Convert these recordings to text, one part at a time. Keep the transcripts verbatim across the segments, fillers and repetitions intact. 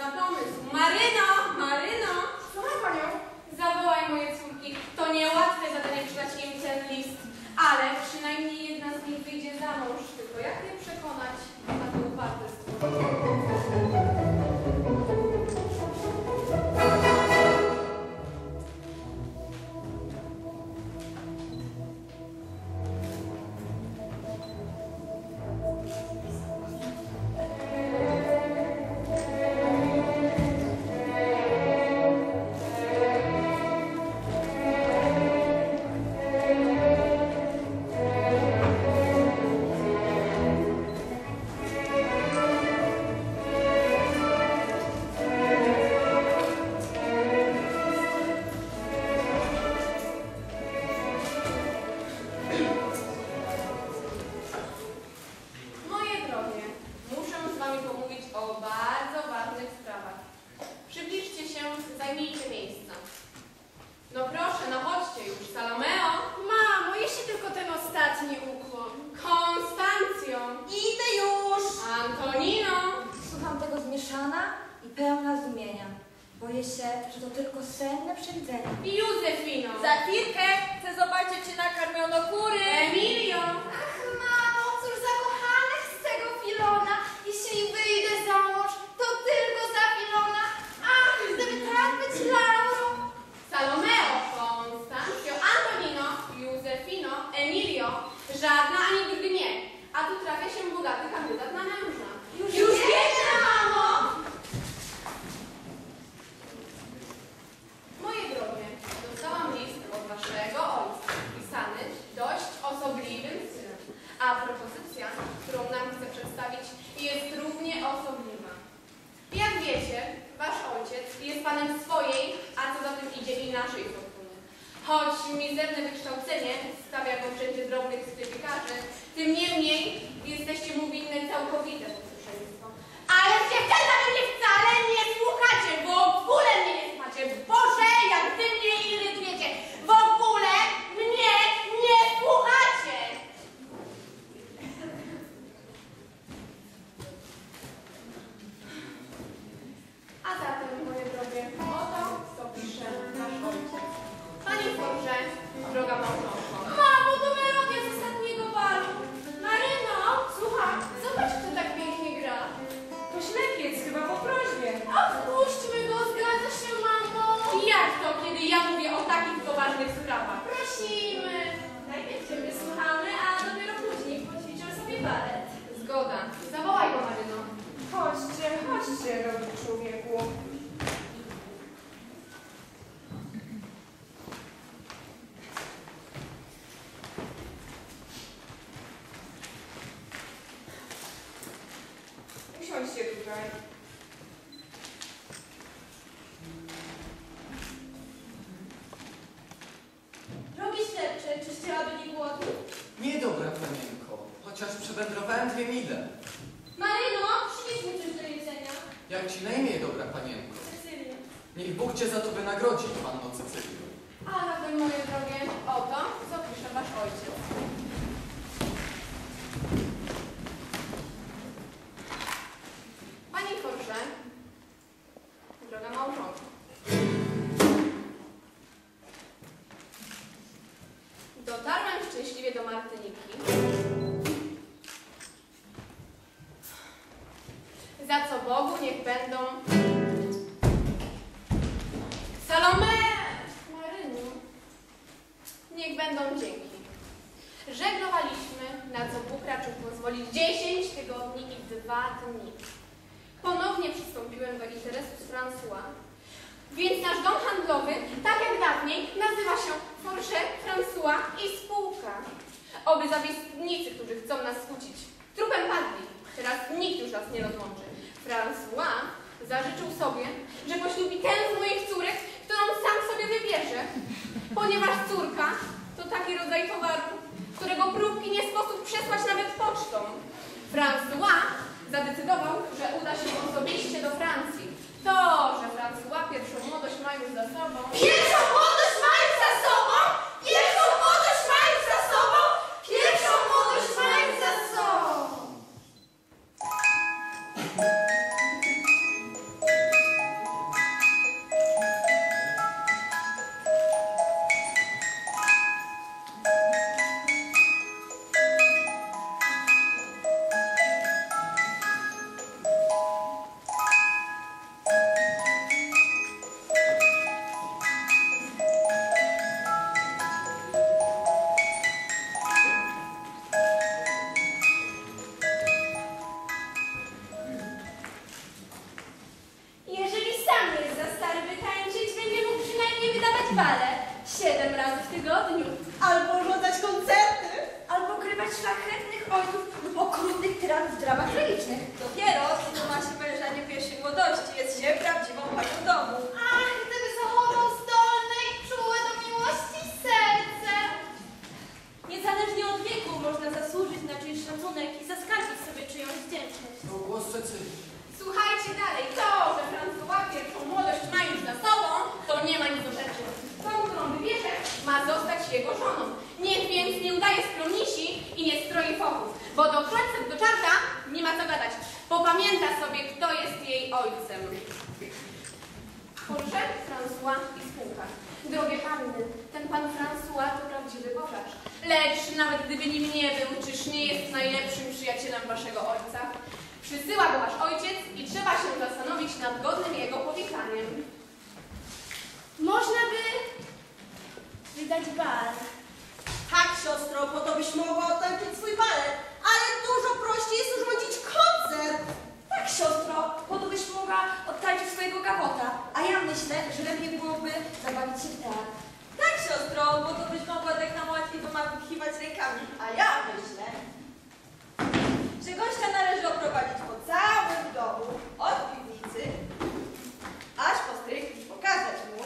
pomysł. Maryno, Maryno! Słucham panią. Zawołaj moje córki. To niełatwe zadanie przeczytać im ten list, ale przynajmniej jedna z nich wyjdzie za mąż. Tylko jak je przekonać na to uparte stworzenie? Józefino! Za chwilkę chcę zobaczyć, czy nakarmiono kury. Emilio! Ach, mamo, cóż za kochanek z tego Filona. Jeśli wyjdę za mąż, to tylko za Filona. Ach, gdyby tak być Laurą. Salomeo, Konstancjo, Antonino, Józefino, Emilio. Żadna ani nigdy nie. A tu trafia się bogaty kandydat na męża. Już, Już biegnę, mamo! Moje drogie, dostałam list od waszego ojca, pisany dość osobliwym stylem, a propozycja, którą nam chce przedstawić, jest równie osobliwa. Jak wiecie, wasz ojciec jest panem swojej, a co za tym idzie i naszej fortuny. Choć mizerne wykształcenie stawia go w rzędzie drobnych sklepikarzy, tym niemniej jesteście mu winne całkowite posłuszeństwo. Ale dziewczęta mnie wcale nie słuchacie, w ogóle mnie nie słuchacie. Boże, jak wy mnie irytujecie. W ogóle mnie nie słuchacie. A zatem, moje drogie, oto co pisze nasz ojciec. Pani Forże, droga małżonko. Mamo, to melodia z ostatniego balu. Maryno, słucham, zobacz, kto tak pięknie gra. To ślepiec, chyba po prośbie. Ach, puśćmy go, zgadza się, mamo. Jak to, kiedy ja mówię o takich poważnych sprawach? Prosimy. Najpierw ciebie słuchamy, a dopiero później poćwiczymy sobie balet. Zgoda. Zawołaj go, Maryno. Chodźcie, chodźcie, drogi człowieku. Usiądźcie tutaj. Drogi śledczy, czyż ciała byli głodni? Nie, dobra panienko, chociaż przewędrowałem dwie mile. Maryno, przynieś mi coś do jedzenia. Jak ci na imię, dobra panienko? Cecylia. Niech Bóg cię za to wynagrodzi, panno Cecylio. A zatem, moje drogie, oto co pisze wasz ojciec. Pani Forże, droga małżonko. Dotarłem szczęśliwie do Martyniki, za co Bogu niech będą Salome, Marynu, niech będą dzięki. Żegnowaliśmy, na co Bóg raczył pozwolić dziesięć tygodni i dwa dni. Ponownie przystąpiłem do interesu z François, więc nasz dom handlowy, tak jak dawniej, nazywa się Forże, François i spółka. Oby zawiestnicy, którzy chcą nas skłócić, trupem padli. Teraz nikt już nas nie rozłączy. François zażyczył sobie, że poślubi tę z moich córek, którą sam sobie wybierze, ponieważ córka to taki rodzaj towaru, którego próbki nie sposób przesłać nawet pocztą. François zadecydował, że uda się osobiście do Francji. To, że François pierwszą młodość ma już za sobą... Pierwszą młodość ma już za sobą! Pierwszą młodość ma już za sobą! Pierwszą młodość ma już za sobą! bale siedem razy w tygodniu. Albo oglądać koncerty. Albo grywać szlachetnych ojców lub okrutnych tyranów w dramach tragicznych. Dopiero, gdy ma się męża nie pierwszej młodości, jest się prawdziwą panią domu. Ach, gdyby zachował zdolne i czułe do miłości serce. Niezależnie od wieku można zasłużyć na czyjś szacunek i zaskarbić sobie czyjąś wdzięczność. To głos Cecylii. Słuchajcie dalej, to, że François pierwszą młodość ma już za sobą, to nie ma nic do rzeczy. Tą, którą wybierze, ma zostać jego żoną. Niech więc nie udaje skromnisi i nie stroi fochów, bo do klatce do czarta nie ma co gadać. Popamięta sobie, kto jest jej ojcem. Porsche, François i spółka. Drogie panny, ten pan François to prawdziwy pożarz. Lecz nawet gdyby nim nie był, czyż nie jest najlepszym przyjacielem waszego ojca? Przysyła go wasz ojciec i trzeba się zastanowić nad godnym jego powiekaniem. Można by wydać bal. Tak, siostro, po to byś mogła otańczyć swój balet, ale dużo prościej jest urządzić koncert. Tak, siostro, po to byś mogła odtańczyć swojego gawota. A ja myślę, że lepiej byłoby zabawić się w teatr. Tak, siostro, bo to byś mogła tak na łatwiej pomachiwać rękami. A ja myślę, że gościa należy oprowadzić po całym domu, od piwnicy aż po stryk i pokazać mu,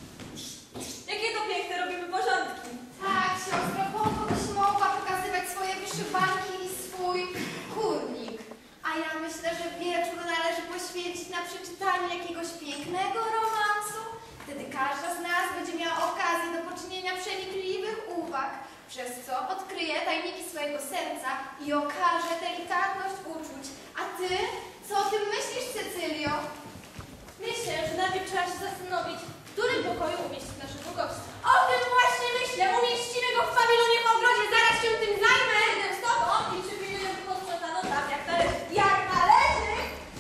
Jakie to piękne robimy porządki. Tak, siostro, po to byś mogła pokazywać swoje wyszywanki i swój kurnik. A ja myślę, że wieczór należy poświęcić na przeczytanie jakiegoś pięknego romansu. Wtedy każda z nas będzie miała okazję do poczynienia przenikliwych uwag, przez co odkryje tajniki swojego serca i okaże delikatność uczuć. A ty? Co o tym myślisz, Cecylio? Myślę, że najpierw trzeba się zastanowić, w którym pokoju umieścić naszego gościa. O tym właśnie myślę. Umieścimy go w pawilonie w ogrodzie. Zaraz się tym zajmę. Jeden z tobą i przypilnuję go posprzątano tam, jak należy. jak należy.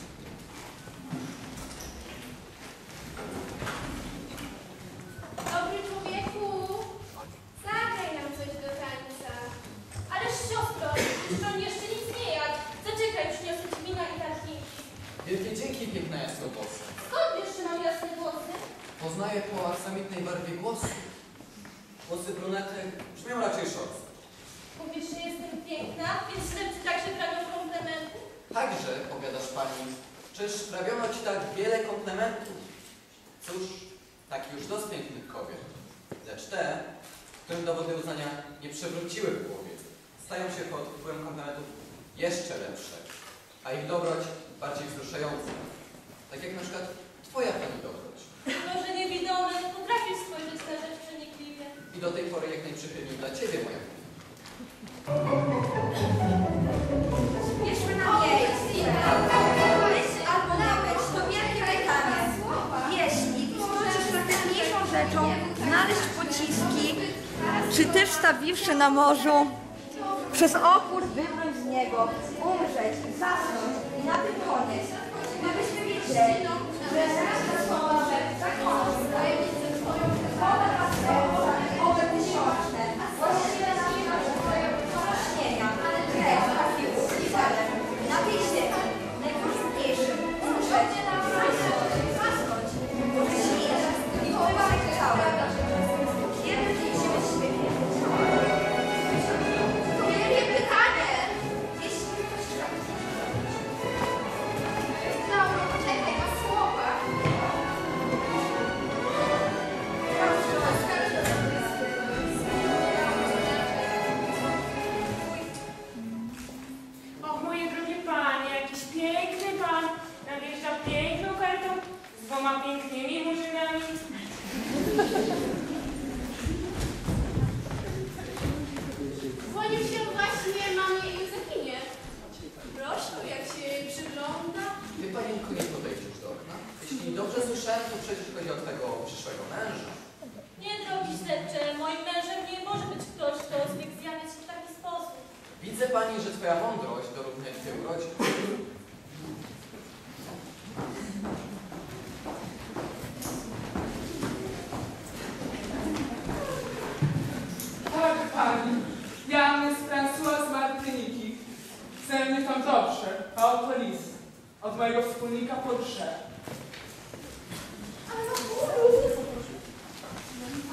Dobry człowieku, zagraj nam coś do tańca. Ależ siostro, już on jeszcze nic nie jadł. Zaczekaj, przyniosę ci wina i tarki. Wielkie dzięki, piękna jasnowłosy. Skąd wiesz, że mam jasne włosy? Poznaję po aksamitnej barwie głosu. Głosy brunetek brzmią raczej szorstko. Mówisz, że jestem piękna, więc ślepcy także prawią komplementy? Także, powiadasz pani, czyż prawiono ci tak wiele komplementów? Cóż, taki już los pięknych kobiet. Lecz te, którym dowody uznania nie przewróciły w głowie, stają się pod wpływem komplementów jeszcze lepsze, a ich dobroć bardziej wzruszająca. Tak jak na przykład twoja pani dobroć. Może niewidomy, potrafisz spojrzeć na rzecz przenikliwie. I do tej pory jak najprzychylniej dla ciebie, moja pani. Bierzmy na miejsce. Być albo nie być, to wielkie pytanie. Jeśli możesz szlachetniejszą rzeczą znaleźć pociski, czy też stawiwszy na morzu, przez opór wybrnąć z niego, umrzeć, zasnąć i na tym koniec. Gdybyśmy wiedzieli, że zakończę, zakończę, woda pasterca, owe tysiączne, właściwie nasze zaśnienia, krew, trafiło, celem, na tej ziemi, najkorzystniejszym, umrzeć, zasnąć, zasnąć, śmierć i połamać całe. Kiedy widzimy świetnie? Wielkie pytanie! Jeśli ktoś Lauro, poczekaj na słowa. Och, moje drogie panie, jakiś piękny pan nadjeżdża piękną kartą z dwoma pięknymi murzynami. Kłaniam się właśnie mamie Józefinie. Proszę, jak się jej przygląda. Ty, panienko, nie podejdziesz do okna. Jeśli dobrze słyszałem, to przecież chodzi o twego przyszłego męża. Nie, drogi śledcze, moim mężem nie może być ktoś, kto zbiegł zjawić się w taki sposób. Widzę pani, że twoja mądrość dorównuje twojej urodzie. Tak, pani. Ja z François z Martyniki. Chcę mnie tam dobrze, a oto list od mojego wspólnika Porsche. Ale no,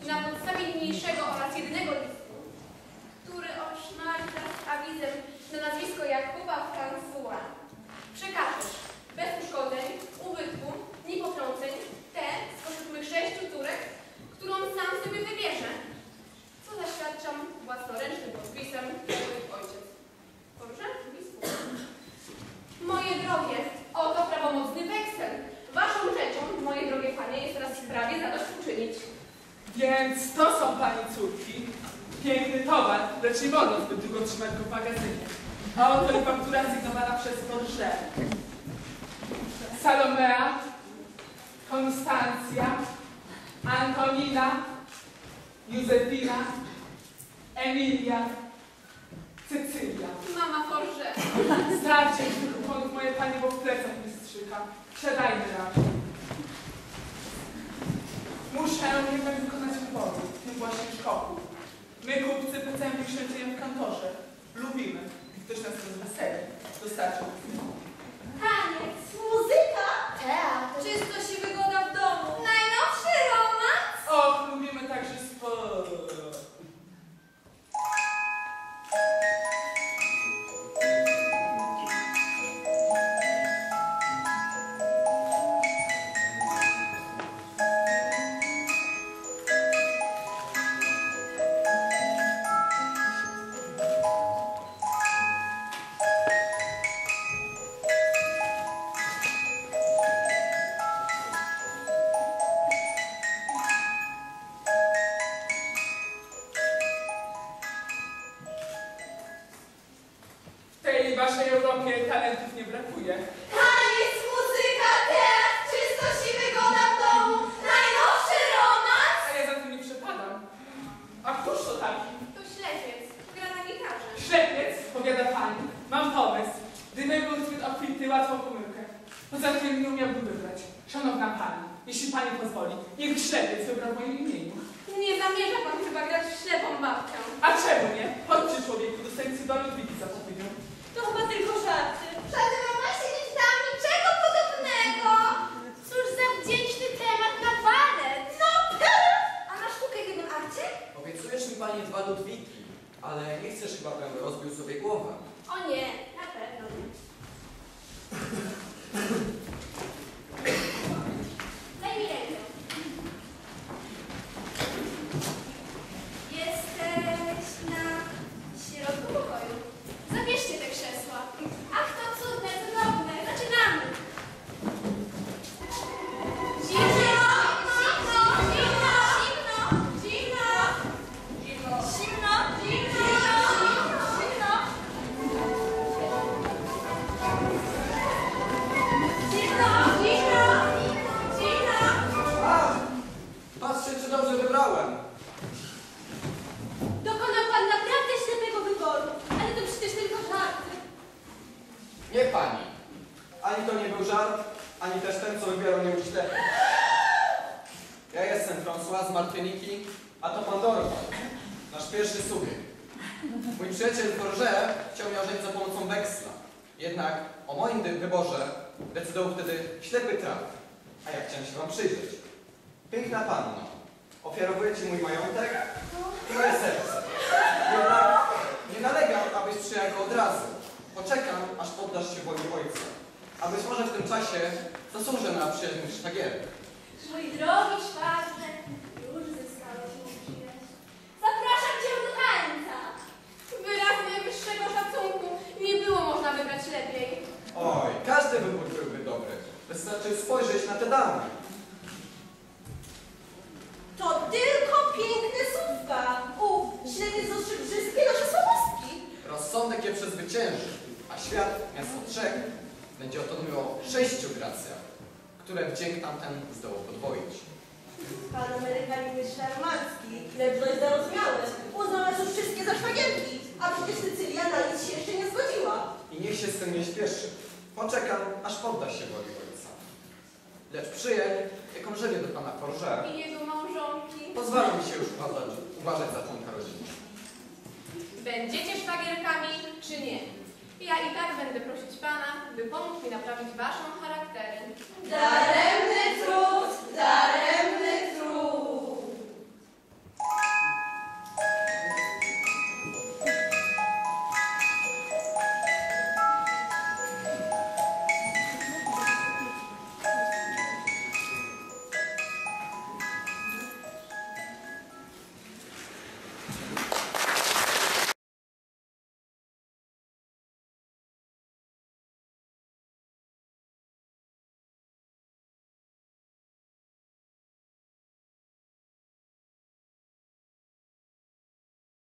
na podstawie niniejszego oraz jedynego listu, który otrzymaliśmy z awizem na nazwisko Jakuba François, przekażesz bez uszkodzeń, ubytku, ni potrąceń tę spośród mych sześciu córek, którą sam sobie wybierze, co zaświadczam własnoręcznym podpisem Twój ojciec. Dobrze? Moje drogie, oto prawomocny weksel. Waszą rzeczą, moje drogie panie, jest teraz w sprawie zadośćuczynić. Więc to są pani córki. Piękny towar, lecz nie wolno zbyt długo trzymać go w magazynie. A oto i faktura sygnowana przez Forże. Salomea, Konstancja, Antonina, Józefina, Emilia, Cecylia. Mama Forże. Starcie już tych kuponów, moje panie, bo w plecach mi strzyka. Przedajmy raczej. Muszę jednak wykonać wybory, w tym właśnie szkoły. My, kupcy, pracujemy wykształceniem w kantorze. Lubimy, gdy ktoś nas rozweseli. Dostarczył. Taniec, muzyka, Teatr. czysto się wygoda w domu. Najnowszy romans. Och, lubimy także sport. W tej waszej Europie talentów nie brakuje. Taniec, muzyka, teatr, czysto się wygoda w domu. Najnowszy romans. A ja za tym nie przepadam. A któż to taki? To ślepiec. Gra na gitarze. Ślepiec, powiada pani. Mam pomysł. Gdyby był zbyt obfity, łatwą pomyłkę. Poza tym nie umiałbym wybrać. Szanowna pani, jeśli pani pozwoli, niech ślepiec wybrał w moim imieniu. Nie zamierza pan chyba grać w ślepą babkę. A czemu nie? Chodźcie, człowieku, dostaniecie do Ludwiki za pochybę. To chyba tylko żarty. W żadnym romansie nie czytałam niczego podobnego. Cóż za wdzięczny temat na balet. No, a na sztukę w jednym akcie? Obiecujesz mi pani dwa Ludwiki, ale nie chcesz chyba, bym rozbił sobie głowę. O nie, na pewno nie. Daj mi rękę. Jesteś na środku pokoju. Zabierzcie te krzesła. Ach, to cudne, cudowne. Zaczynamy. Zimno, zimno, zimno, zimno, zimno, zimno, zimno, zimno, zimno, zimno, zimno. A! Patrzcie, czy dobrze wybrałem. Dokonał pan naprawdę ślepego wyboru, ale to przecież tylko żarty. Nie pani. Ani to nie był żart, ani też ten, co wybierał mnie uczciwie. Ja jestem François z Martyniki, a to pan Dorval, nasz pierwszy subiekt. Mój przyjaciel Forże chciał mnie ożenić za pomocą weksla. Jednak o moim dy- wyborze decydował wtedy ślepy traf, a ja chciałem się wam przyjrzeć. Piękna panno, ofiarowuję ci mój majątek i moje serce. Jednak nie nalegam, abyś przyjechał go od razu. Poczekam, aż poddasz się woli ojca. A być może w tym czasie zasłużę na przyjaźń szwagierek. Mój drogi szwagrze, już zyskałeś mój przyjaźń. Zapraszam cię do tańca. Wyraz najwyższego szacunku. Nie było można wybrać lepiej. Oj, każdy wybór byłby dobry. Wystarczy spojrzeć na te damy. To tylko piękne słówka. Uf, ślepiec dostrzegł wszystkie nasze słabostki. Rozsądek je przezwycięży, a świat miasto trzech będzie oto mówił o sześciu gracjach, które wdzięk tamten zdołał podwoić. Pan Amerykanin jest szarmancki, lecz dość zarozumiały. Uznał nas już wszystkie za szwagierki, a przecież Cecylia na nic się jeszcze nie zgodziła. I niech się z tym nie śpieszy. Poczekam, aż podda się woli ojca. Lecz przyjaźń, jaką żywię do pana Forże, I jego małżonki. pozwala mi się już uważać, uważać za członka rodziny. Będziecie szwagierkami, czy nie? Ja i tak będę prosić pana, by pomógł mi naprawić waszą charaktery. Daremny trud, daremny trud.